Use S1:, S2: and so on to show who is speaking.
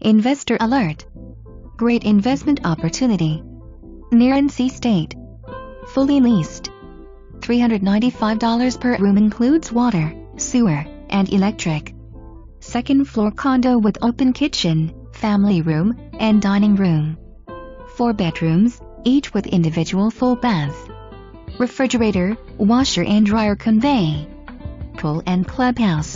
S1: Investor alert. Great investment opportunity. Near NC State. Fully leased. $395 per room includes water, sewer, and electric. Second floor condo with open kitchen, family room, and dining room. 4 bedrooms, each with individual full bath. Refrigerator, washer and dryer convey. Pool and clubhouse.